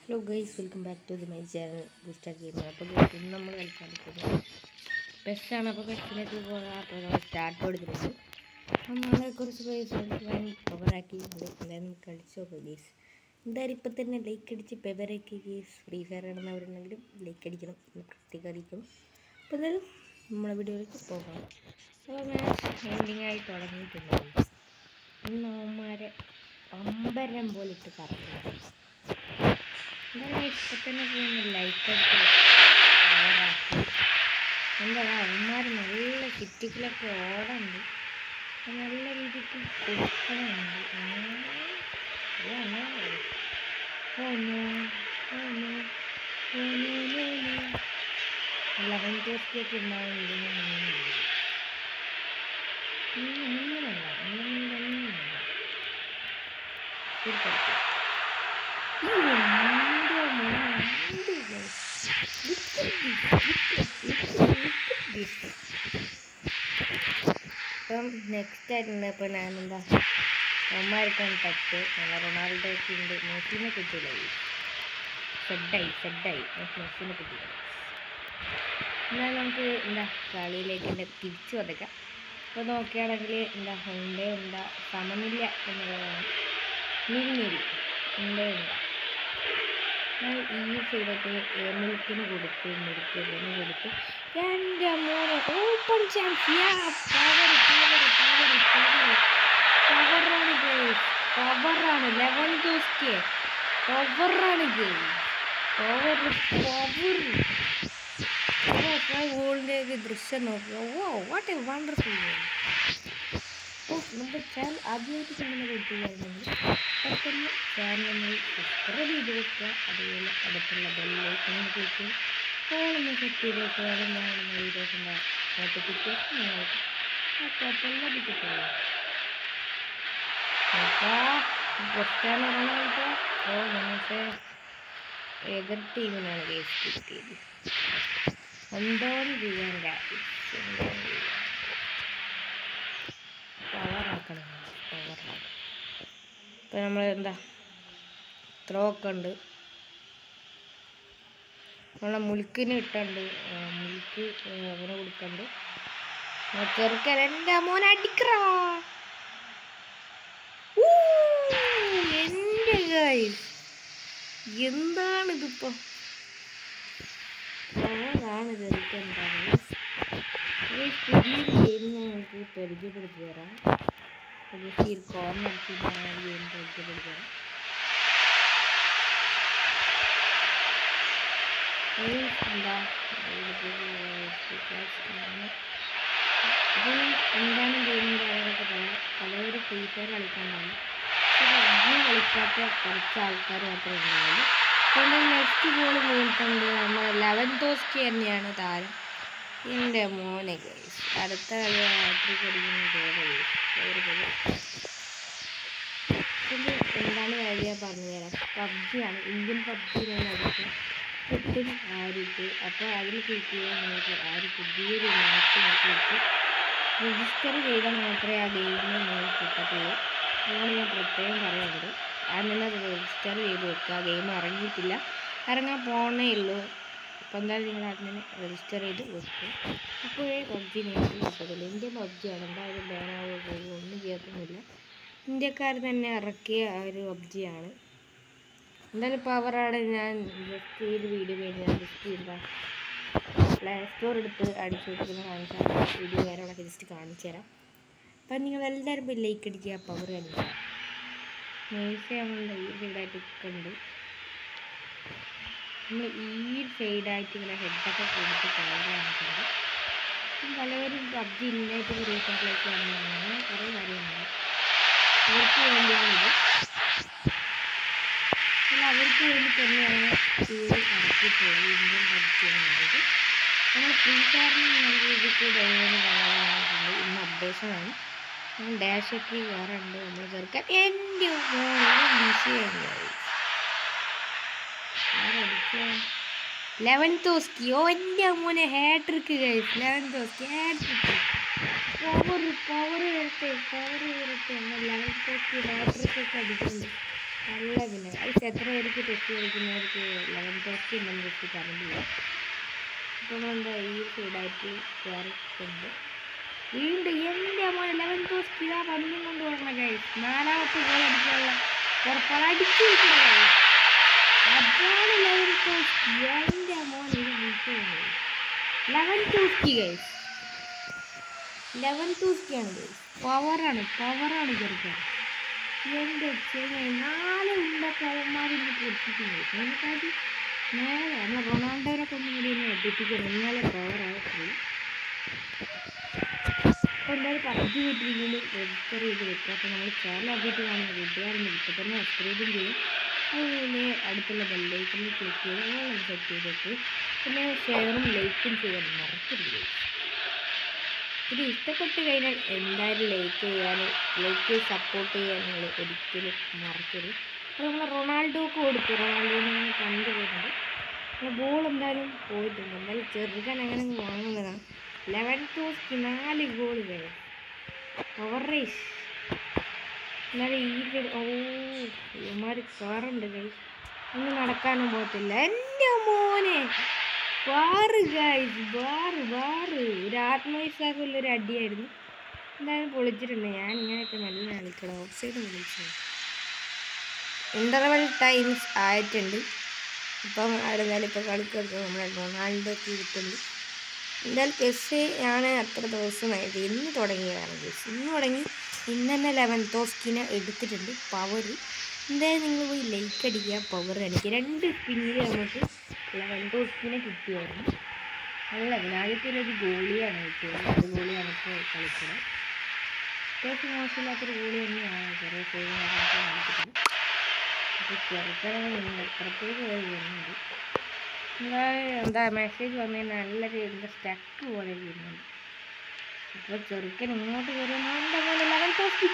Hello guys, welcome back to my channel booster gamer. അപ്പോൾ guys ഇന്ന് നമ്മൾ കളിക്കാതിരിക്കുന്നത് പെസ്സാണ്. അപ്പോൾ പെസ്സിലേക്ക് പോകാം. അപ്പോൾ നമ്മൾ സ്റ്റാർട്ട് കൊടുത്തിട്ടുണ്ട്. നമ്മളെ കുറച്ച് പൈസ ഞാൻ പവറാക്കിയിട്ടുണ്ട്. എന്തായാലും കളിച്ചു നോക്കാം ഗൈസ്. എന്തായാലും ഇപ്പം തന്നെ ലൈക്ക് അടിച്ച് പെവറാക്കി ഗൈസ്. ഫ്രീ ഫയർ ഇടുന്നവരുണ്ടെങ്കിലും ലൈക്ക് അടിക്കണം, പ്രത്യേകം അറിയിക്കണം. അപ്പോൾ എന്തായാലും നമ്മളെ വീഡിയോയിലേക്ക് പോകാം. അപ്പോൾ മാച്ച് എൻഡിങ്ങായി തുടങ്ങിയിട്ടുണ്ട്. ഇന്ന് അവന്മാരെ അമ്പരം പോലെ ഇട്ട് കറങ്ങുന്നു. എന്തായാലും ഇപ്പം തന്നെ പോകുന്ന ലൈക്ക് അടിച്ച് എന്താ അവന്മാർ നല്ല സിറ്റിക്കിലൊക്കെ ഓടുന്നുണ്ട്. നല്ല രീതിക്ക് കൊടുക്കണമുണ്ട്. ലെവൻ ടേസ്റ്റിയൊക്കെ ഉണ്ടാവുന്നില്ല. ഇപ്പം നെക്സ്റ്റ് ആയിട്ടുണ്ട്. അപ്പോൾ ഞാനെന്താ അമ്മമാർക്കാണ് ടച്ച്. നല്ല റൊണാൾഡോയൊക്കെ ഉണ്ട്. മെസ്സിനെ കിട്ടില്ല. സെഡായി മെസ്സിനെ കിട്ടില്ല. എന്നാൽ നമുക്ക് എന്താ കളിയിലേക്ക് എന്താ തിരിച്ചു വന്നേക്കാം. അപ്പോൾ നോക്കുകയാണെങ്കിൽ എന്താ എന്താ സമനില്ല എന്നുള്ളതാണ്. ഉണ്ട് ഈ സൈഡൊക്കെ മിൽക്കിന് കൊടുത്ത് എൻ്റെ മോനെ ഓപ്പൺ ചാൻസ്. പവറാണ് ലെവൻഡോസ്കി. പവറാണ് ഗോളിൻ്റെ ദൃശ്യം നോക്കുക. Oh what a wonderful game. നമ്മുടെ ചാനൽ ആദ്യമായിട്ട് കാണുന്ന കുട്ടികളുണ്ടെങ്കിൽ പെട്ടെന്ന് ചാനൽ സബ്സ്ക്രൈബ് ചെയ്ത് വെക്കുക. അതുപോലെ അടുത്തുള്ള ബെല്ലൈക്കൺ ക്ലിക്ക് ഫോളൊന്ന് സെറ്റ് ചെയ്ത് വെക്കുക. ഞാനുള്ള വീഡിയോസിൻ്റെ നോട്ടിഫിക്കേഷൻ നിങ്ങൾക്ക് അപ്പോൾ ലഭിക്കത്തുള്ളൂ. ക്രിസ്ത്യാനോ റൊണാൾഡോ നമുക്ക് എതിർ ടീമിനാണ് കേസ് കിട്ടിയത്. എന്തോന്ന് ചെയ്യാൻ പവറാക്കണം. ഇപ്പം നമ്മൾ എന്താ ത്രോ ഒക്കെ ഉണ്ട്. നമ്മളെ മുൽക്കിന് ഇട്ടുണ്ട്. മുൽക്ക് അവനെ കൊടുക്കണ്ട്. ചെറുക്കൻ എൻ്റെ മോനെ അടിക്കറാ. എൻ്റെ ഗൈസ് എന്താണിതിപ്പോൾ പവറാണ് ചെറുക്കൻ. പുതിയ ഗെയിം ഞങ്ങൾക്ക് പരിചയപ്പെടുത്തി തരാം. ഈ കോർണർ ഗെയിം പരിചയപ്പെടുത്തി തരാം. എന്താ എന്താണ് ഗെയിമിൻ്റെ കാര്യങ്ങളൊക്കെ പറയാം. പലവരും ഫ്രീ ഫയർ കളിക്കാണ്ടാവും. പക്ഷെ പബ്ജി കളിക്കാത്ത കുറച്ച് ആൾക്കാർ മാത്രമേ ഉണ്ടാവുള്ളൂ. അതുകൊണ്ട് നെക്സ്റ്റ് ബോൾ വീണിട്ടുണ്ട്. നമ്മൾ ലെവൻഡോസ്കി തന്നെയാണ് താരം. എൻ്റെ മോനെ ഗൈസ് അടുത്ത കളി ഹാട്രിക് അടിക്കുന്ന എന്താണ് കാര്യം പറഞ്ഞുതരാം. പബ്ജിയാണ്, ഇന്ത്യൻ പബ്ജിയിലാണ് അടിക്കുക. കിട്ടും ആരിട്ട്. അപ്പോൾ അതിൽ കിട്ടിയാൽ നിങ്ങൾക്ക് ആര് പുതിയൊരു മാച്ച് കിട്ടി രജിസ്റ്റർ ചെയ്താൽ മാത്രമേ ആ ഗെയിമിൽ നിങ്ങൾക്ക് കിട്ടത്തുള്ളൂ. അതുകൊണ്ട് ഞാൻ പ്രത്യേകം പറയുന്നുണ്ട്. അങ്ങനെ രജിസ്റ്റർ ചെയ്ത് വെക്കുക. ഗെയിം ഇറങ്ങിയിട്ടില്ല, ഇറങ്ങാൻ പോകണേ ഉള്ളൂ. അപ്പോൾ എന്തായാലും നിങ്ങൾ അതിനെ രജിസ്റ്റർ ചെയ്ത് വെക്കുക. അപ്പോഴേ പബ്ജി നിങ്ങൾക്ക് കിട്ടത്തുള്ളൂ. ഇന്ത്യൻ പബ്ജിയാണ്. എന്തായാലും ബാനാവുകയോ ഒന്നും ചെയ്യത്തൊന്നുമില്ല. ഇന്ത്യക്കാർ തന്നെ ഇറക്കിയ ഒരു പബ്ജിയാണ്. എന്തായാലും പവറാണ്. ഞാൻ ജസ്റ്റ് ഈ ഒരു വീഡിയോ കഴിഞ്ഞാൽ ജസ്റ്റ് എന്താ പ്ലേ സ്റ്റോർ എടുത്ത് അടിച്ചു കൊടുക്കുന്ന കാണിച്ചാൽ വീഡിയോ കാര്യങ്ങളൊക്കെ ജസ്റ്റ് കാണിച്ചു തരാം. അപ്പം നിങ്ങളെല്ലാവരും പോയി ലൈക്ക് അടിക്കുക. പവർ കാണിക്കുക. നേഴ്സ് നമ്മളുടെ ഈ സൈഡായിട്ട് ഉണ്ട്. നമ്മൾ ഈ സൈഡായിട്ട് ഇങ്ങനെ ഹെഡൊക്കെ കൊടുത്ത് പവർ കാണിച്ചിട്ടുണ്ട്. പലവരും പബ്ജി ഇല്ലായിട്ട് റീസെൻ്റിലേക്ക് വന്നതാണ്. അങ്ങനെ കുറേ കാര്യങ്ങളുണ്ട്. അവർക്ക് വേണ്ടിയാണിത്. അവർക്ക് വേണ്ടി തന്നെയാണ് ഇത് ഇറക്കിപ്പോയി ഇന്ത്യൻ പബ്ജി എന്നുള്ളത്. നമ്മൾ ഫ്രീ ഫയറിന് നല്ല രീതിക്ക് ഡൗൺലോഡ് കാണാറുണ്ട്. ഇന്ന് അപ്ഡേഷനാണ്. ഡാഷൊക്കെ കയറുണ്ട്. നമ്മൾ ചേർക്കാൻ എൻ്റെ ബിസിയായി ലെവൻഡോസ്കി. ഓ എൻ്റെ മോനെ hat trick guys. Lewandowski hat trick. Power വരട്ടെ. ലെവൻഡോസ്കി ഹാട്രിക്കൊക്കെ അടിക്കുന്നുണ്ട്. നല്ല പിന്നെ അത് എത്ര പേർക്ക് ടെസ്റ്റ് കളിക്കുന്നവർക്ക് 11 ടോസ്കി ഉണ്ടെന്ന് ടെസ്റ്റ് പറഞ്ഞില്ല. അപ്പോൾ നമ്മളെന്താ ഈ സൈഡായിട്ട് കയറിയിട്ടുണ്ട്. വീണ്ടും എൻ്റെ മോൻ 11 ടോസ്കി ഇതാ പന്തും കൊണ്ട് പോകണ ഗൈസ്. 4ാമത്തെ ഗോൾ അടിക്കാനുള്ള പുറപ്പാട് അടിച്ചിരിക്കുന്ന ഗൈസ്. അതാണ് 11 ടോസ്കി. എൻ്റെ മോൻ ഇത് വിളിക്കുന്നത് 11 ടോസ്കി ഗൈസ്. 11 ടോസ്കിയാണ് ഗൈസ്. പവറാണ് ചെറുക്കാൻ. എൻ്റെ ചെറിയ 4 ഉണ്ടൊക്കെ അവന്മാരിന്ന് പൊട്ടിക്കുന്നത്. അതിനെക്കാട്ടി നേരെ നമ്മൾ റൊണാൾഡോനെ കൊണ്ടുകൂടി ഒന്ന് എത്തിപ്പിക്കണം. എന്നാലേ പവറാകത്തുള്ളൂ. അപ്പോൾ എന്തായാലും പബ്ജി വീട്ടിൽ രജിസ്റ്റർ ചെയ്ത് വെക്കുക. അപ്പോൾ നമ്മൾ ചാനൽ അപ്ഡേറ്റ് കാണുന്നത് കൂട്ടുകാരുണ്ട്. ഇപ്പോൾ തന്നെ സബ്സ്ക്രൈബും ചെയ്യും. അതുപോലെ അടുത്തുള്ള ബെല്ലൈക്കണിൽ ക്ലിക്ക് ചെയ്ത് ഓളം സെറ്റ് ചെയ്തിട്ട് പിന്നെ ഷെയറും ലൈക്കും ചെയ്യാൻ മറക്കരുത്. ഇത് ഇഷ്ടപ്പെട്ട് കഴിഞ്ഞാൽ എന്തായാലും ലൈക്ക് സപ്പോർട്ട് ചെയ്യാൻ നിങ്ങൾ ഒരിക്കലും മറക്കരുത്. അപ്പോൾ നമ്മൾ റൊണാൾഡോക്ക് കൊടുത്തു. റൊണാൾഡോനെ കണ്ടുപോയിട്ടുണ്ട്. ബോൾ എന്തായാലും പോയിട്ടുണ്ട്. എന്തായാലും ചെറുക്കൻ അങ്ങനെ വാങ്ങുന്നതാണ്. 11 ടോസ്കി 4 ഗോളുകൾ. Power race. എന്നാലും ഇവന്മാർ കാറുണ്ട് ഗൈസ്. ഒന്നും നടക്കാനും പോകത്തില്ല. എൻ്റെ മോനെ ബാറ് ഗൈസ്. ബാറ് ഒരു ആത്മവിശ്വാസമുള്ളൊരു അടിയായിരുന്നു. എന്തായാലും പൊളിച്ചിട്ടുണ്ട്. ഞാൻ ഇങ്ങനെയൊക്കെ നല്ല കളിക്കണം. ഓഫ് സൈഡ് വിളിച്ചു. ഇൻ്റർവെൽ ടൈംസ് ആയിട്ടുണ്ട്. ഇപ്പം ആരെന്തായാലും ഇപ്പോൾ കളിക്കൊക്കെ നമ്മുടെ റൊണാൾഡോക്ക് കിട്ടുന്നുണ്ട്. എന്തായാലും പെസ് ഞാൻ അത്ര ദിവസമായിട്ട് ഇന്ന് തുടങ്ങിയതാണ് ഗൈസ്. ഇന്ന് തുടങ്ങി ഇന്ന് തന്നെ 11 ടോസ്കിനെ എടുത്തിട്ടുണ്ട്. പവർ എന്തായാലും നിങ്ങൾ പോയി ലൈക്ക് അടിക്കുക. പവർ അടിക്കുക. 2 സ്പിന്നിൽ നമുക്ക് 11 ടോസ്കിനെ കിട്ടിയായിരുന്നു. നല്ല ആദ്യത്തെ ഒരു ഗോളിയാണ് കിട്ടിയത്. ഒരു ഗോളിയാണ് ഇപ്പോൾ കളിക്കുന്നത്. അത്യാവശ്യം മോശമില്ലാത്തൊരു ഗോളി തന്നെയാണ്. ചെറിയ സേവ് കളിക്കുന്നത്. അപ്പോൾ ചെറുക്കനെ പ്രത്യേക വരുന്നുണ്ട്. എന്താ മെസ്സേജ് വന്നതിന് നല്ലൊരു എന്താ സ്റ്റക്ക് പോലെ ചെയ്യുന്നുണ്ട്. അപ്പോൾ ചെറുക്കൻ ഇങ്ങോട്ട് കയറുന്നുണ്ട്. 11 ടോസ്കി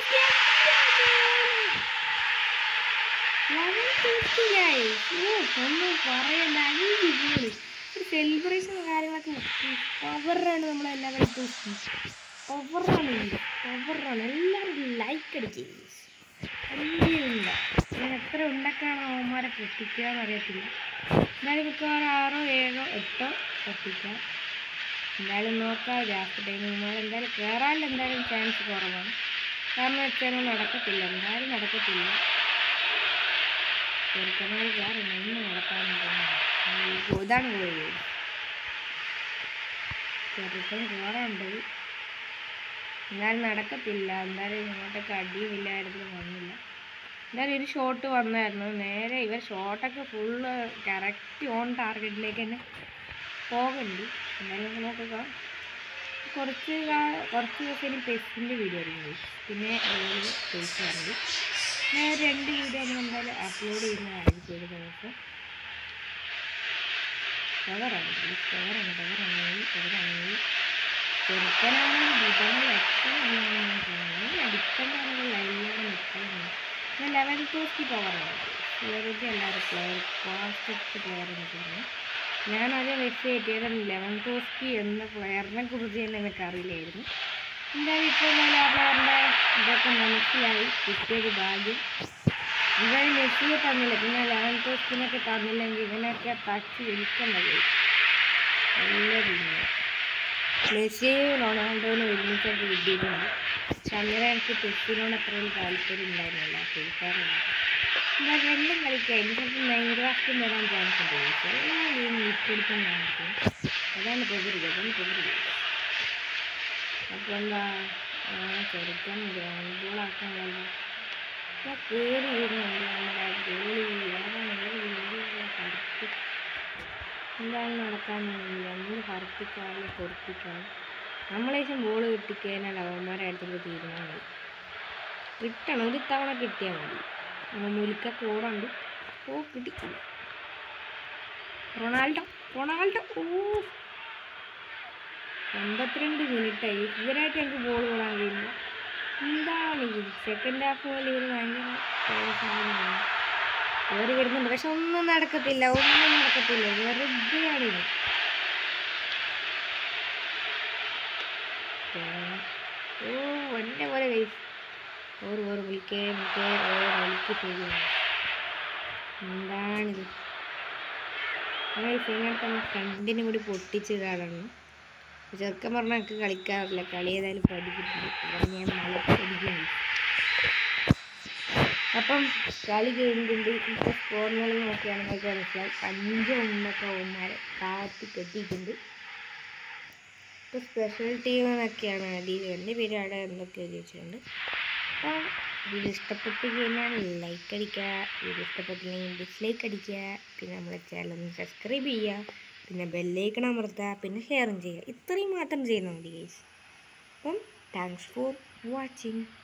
ഒന്നും പറയണ്ട. 5 ഗോള്. ഒരു സെലിബ്രേഷൻ കാര്യങ്ങളൊക്കെ പവറാണ്. നമ്മളെ 11 ടോസ്കി പവറാണ്. എല്ലാവരും ലൈക്ക് അടിക്കുക. ഒന്നുമില്ല. ഞാൻ എത്ര ഉണ്ടാക്കാണോ അവന്മാരെ പൊട്ടിക്കാന്ന് അറിയത്തില്ല. എന്തായാലും മിക്കവാറും 6, 7, 8 പൊട്ടിക്കാം. എന്തായാലും നോക്കാം. ലാസ്റ്റ് ടൈം നമ്മൾ എന്തായാലും കയറാൻ എന്തായാലും ചാൻസ് കുറവാണ്. കാരണം വെച്ചാൽ നടക്കത്തില്ല. എന്തായാലും നടക്കത്തില്ല. ചെറുക്കന്മാർ കയറുന്നു. ഒന്നും നടക്കാനും തോന്നുന്നു. ഇതാണ് പോയത്. ചെറുക്കൻ കയറാണ്ട്. എന്നാലും നടക്കത്തില്ല. എന്തായാലും ഇങ്ങോട്ടൊക്കെ അടിയുമില്ലായിരുന്നു. വന്നില്ല. എന്തായാലും ഒരു ഷോട്ട് വന്നായിരുന്നു. നേരെ ഇവർ ഷോട്ടൊക്കെ ഫുള്ള് കറക്റ്റ് ഓൺ ടാർഗറ്റിലേക്ക് തന്നെ പോകുന്നുണ്ട്. എന്തായാലും നോക്കുക. കുറച്ച് ദിവസം ഇനി പെസ്സിൻ്റെ വീഡിയോ ആയിരിക്കും. പിന്നെ അതുപോലെ പേസ് പറഞ്ഞു ഞാൻ 2 വീഡിയോ നമ്മൾ എന്തായാലും അപ്ലോഡ് ചെയ്യുന്നതായിരിക്കും ഒരു ദിവസം. പവറാണ് ചെറുക്കനാണെങ്കിൽ വിധങ്ങൾ എക്സ്ട്രാ അടിക്കേണ്ട ലൈനിലാണ് നിൽക്കുന്നത്. ഞാൻ 11 ടോസ്കി പവറാണ്. വെറുതെ എല്ലാവരും ഫാസ്റ്റ് പ്ലെയർ എന്ന് പറഞ്ഞു. ഞാനത് മെസ്സേജ് ചെയ്തത് 11 ടോസ്കി എന്ന പ്ലെയറിനെ കുറിച്ച് തന്നെ എനിക്ക് അറിയില്ലായിരുന്നു. എന്തായാലും ഇപ്പോൾ ഞാൻ ആ പ്ലെയറിൻ്റെ ഇതൊക്കെ മനസ്സിലായി. കിട്ടിയത് ഭാഗ്യം. എന്തായാലും മെസ്സിയെ തന്നില്ല. പിന്നെ 11 ടോസ്കിനൊക്കെ തന്നില്ലെങ്കിൽ ഇവനൊക്കെ തച്ച് വിളിക്കേണ്ടത്. നല്ല പിന്നെ മെസ്സിയും റൊണാൾഡോനെ ഒരുമിച്ചൊക്കെ കിട്ടിയിട്ടുണ്ട്. പക്ഷെ അങ്ങനെ എനിക്ക് പെസ്സിനോട് അത്രയും താല്പര്യം ഉണ്ടായിരുന്നില്ല. കളിക്കാറുണ്ട്. എന്നാൽ 2 കളിക്കാം. എനിക്ക് ചിലപ്പോൾ മൈൻക്രാഫ്റ്റും വരാൻ ചാൻസ് ഉണ്ട്. എല്ലാം ഗെയിം വിട്ടെടുത്തും കാണിക്കും. അതാണ് പൊകരുത്. അപ്പോൾ എന്താ ചെറുക്കാൻ ഗ്രൗണ്ട് ബോളാക്കാനല്ല കയറി വരുന്നുണ്ട്. നമ്മുടെ ഗോളി എന്താണ് നടക്കാനൊന്നുമില്ല. നമ്മൾ ഹർപ്പിക്കാതെ നമ്മളേശം ബോൾ കിട്ടിക്കഴിഞ്ഞാൽ അവന്മാരെ അടുത്തുള്ള തീരുമാനമായി കിട്ടണം. ഒരു തവണ കിട്ടിയാൽ മതി. നമ്മൾ മുലിക്കൊക്കെ ഓടാണ്ട്. കിട്ടി. റൊണാൾഡോ 82 മിനിറ്റായി. ഇവരായിട്ട് എനിക്ക് ബോൾ ഓടാൻ കഴിയില്ല. എന്താണ് ഇത്? സെക്കൻഡ് ഹാഫ് പോലെ ഇവർ ഭയങ്കര കയറി വരുന്നുണ്ട്. പക്ഷെ ഒന്നും നടക്കത്തില്ല. വെറുതെയാണ് ഇത്. എന്നെ പോലെ ഓർ വിളിക്കേ വിളിക്ക് ശരിയാണ്. എന്താണിത്? ഇതിനകത്ത് നമ്മൾ ഫ്രണ്ടിനും കൂടി പൊട്ടിച്ചിടാറാണ്. ചെറുക്കൻ പറഞ്ഞാൽ എനിക്ക് കളിക്കാറില്ല, കളി ഏതായാലും പഠിച്ചിട്ടുണ്ട്. അപ്പം ഞാൻ പഠിക്കുന്നു. അപ്പം കളി കഴിഞ്ഞിട്ടുണ്ട്. ഇപ്പോൾ സ്കോറിനെല്ലാം നോക്കുകയാണെങ്കിൽ മനസ്സിലാവും 5-1 അവന്മാരെ താത്തി കെട്ടിയിട്ടുണ്ട്. ഇപ്പോൾ സ്പെഷ്യൽ ടീം എന്നൊക്കെയാണ് അടിയിൽ എൻ്റെ പേര് അവിടെ എന്തൊക്കെ എഴുതി വെച്ചിട്ടുണ്ട്. അപ്പം വീഡിയോ ഇഷ്ടപ്പെട്ട് കഴിഞ്ഞാൽ ലൈക്ക് അടിക്കുക, വീഡിയോ ഇഷ്ടപ്പെട്ടില്ലെങ്കിൽ ഡിസ്ലൈക്ക് അടിക്കുക, പിന്നെ നമ്മളെ ചാനൽ ഒന്ന് സബ്സ്ക്രൈബ് ചെയ്യുക, പിന്നെ ബെല്ലൈക്കൺ അമർത്തുക, പിന്നെ ഷെയറും ചെയ്യുക. ഇത്രയും മാത്രം ചെയ്യുന്നാൽ മതി ഗൈസ്. അപ്പം താങ്ക്സ് ഫോർ വാച്ചിങ്.